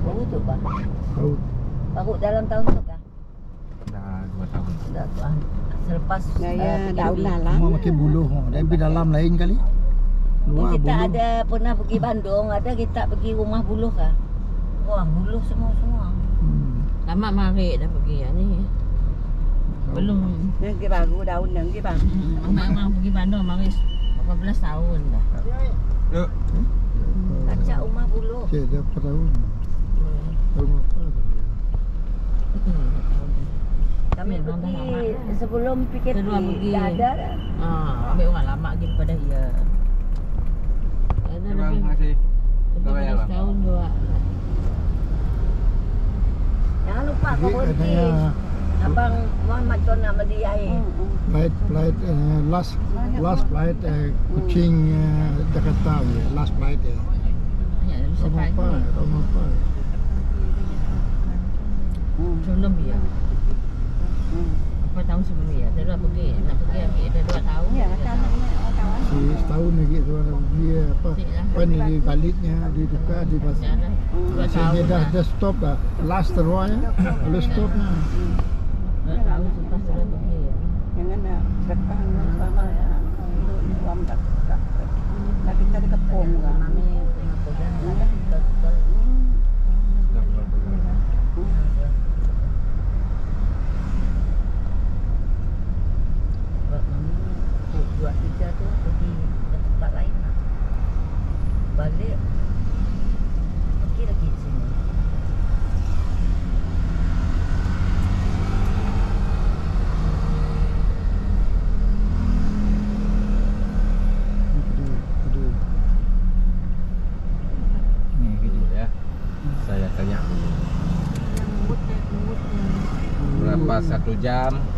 Baru tu bah. Baru Dalam tahun tu kah? Dah 2 tahun. Dah tu. Selepas daun dalam. Semua makin buluh. Dan pergi dalam lain kali. Luar kita buluh. ada pernah pergi Bandung, ada kita pergi rumah buluh kah? Wah, buluh semua. Lama mari dah pergi ya ni. Belum. Yang ke baru daun yang ke baru. Memang pergi Bandung mari 18 tahun dah. Yuk. Kacak rumah buluh. Cik, dah berapa tahun? Tahun apa? Kami pergi sebelum PKP Kedua pergi. dah ada dah. Ambil orang lama lagi daripada dia. Ada Terima lebih kasih. Bye-bye, 15 Abang. tahun dua. Jangan lupa kau Jadi berhenti. katanya Abang Muhammad tu nak melihat. flight last flight Kuching Jakarta last flight Ya, bisa tahun pakai. apa Sebelum ya. Apa tahun sebelum ya? Dia dah pergi. Nak pergi ambil dia 2 tahun. Ya, kawan. si setahun lagi tu dia apa ni baliknya ditukar di pas Dah 2 tahun. dia dah stop dah last terus lalu stop nah 2 tahun lepas dia dah pergi ya. Jangan nak dekat sama ya. Suam tak. Lagi kita di kepung kan. Mami tengah pegang dah. Dah bulan-bulan. Buat mami 2-3 tu pergi ke tempat lain lah. Balik pergi lagi sini. Ni kejut ya. Saya tanya dulu. Berapa 1 jam?